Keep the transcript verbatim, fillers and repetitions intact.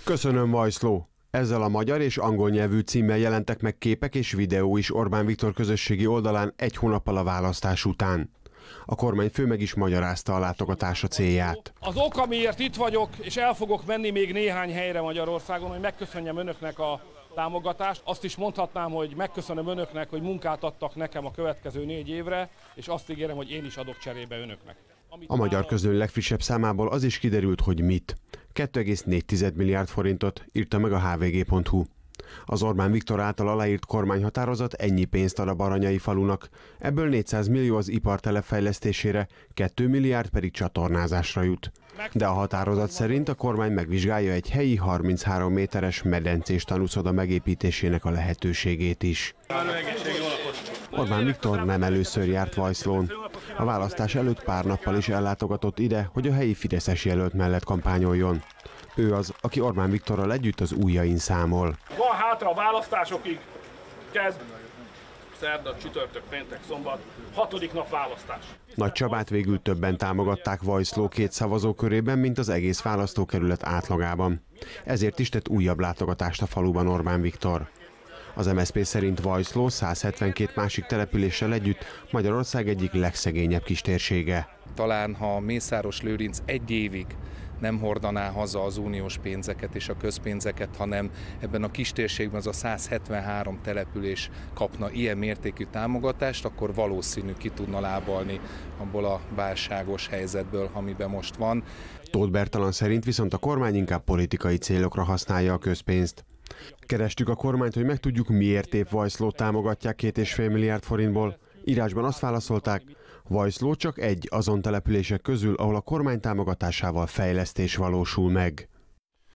Köszönöm, Vajszló! Ezzel a magyar és angol nyelvű címmel jelentek meg képek és videó is Orbán Viktor közösségi oldalán egy hónappal a választás után. A kormányfő meg is magyarázta a látogatása célját. Az ok, amiért itt vagyok, és el fogok menni még néhány helyre Magyarországon, hogy megköszönjem önöknek a támogatást. Azt is mondhatnám, hogy megköszönöm önöknek, hogy munkát adtak nekem a következő négy évre, és azt ígérem, hogy én is adok cserébe önöknek. A magyar közlöny legfrissebb számából az is kiderült, hogy mit. két egész négy milliárd forintot írta meg a há vé gé pont hú. Az Orbán Viktor által aláírt kormányhatározat ennyi pénzt ad a Baranyai falunak, ebből négyszáz millió az ipartelep fejlesztésére, két milliárd pedig csatornázásra jut. De a határozat szerint a kormány megvizsgálja egy helyi harminchárom méteres medencés tanúszoda megépítésének a lehetőségét is. Orbán Viktor nem először járt Vajszlón. A választás előtt pár nappal is ellátogatott ide, hogy a helyi fideszes jelölt mellett kampányoljon. Ő az, aki Orbán Viktorral együtt az ujjain számol. Van hátra a választásokig, kedd, szerda, csütörtök, péntek, szombat, hatodik nap választás. Nagy Csabát végül többen támogatták Vajszló két szavazókörében, mint az egész választókerület átlagában. Ezért is tett újabb látogatást a faluban Orbán Viktor. Az em es zé pé szerint Vajszló száz hetvenkét másik településsel együtt Magyarország egyik legszegényebb kistérsége. Talán ha Mészáros Lőrinc egy évig nem hordaná haza az uniós pénzeket és a közpénzeket, hanem ebben a kistérségben az a száz hetvenhárom település kapna ilyen mértékű támogatást, akkor valószínű ki tudna lábalni abból a válságos helyzetből, amiben most van. Tóth Bertalan szerint viszont a kormány inkább politikai célokra használja a közpénzt. Kerestük a kormányt, hogy megtudjuk, miért épp Vajszlót támogatják két és fél milliárd forintból. Írásban azt válaszolták, Vajszló csak egy azon települések közül, ahol a kormány támogatásával fejlesztés valósul meg.